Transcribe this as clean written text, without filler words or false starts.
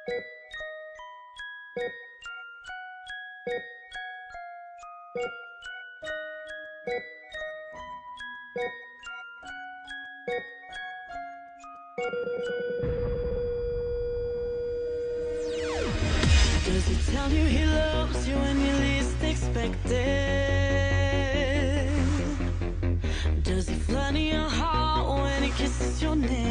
Does he tell you he loves you when you least expect it? Does he flood your heart when he kisses your neck?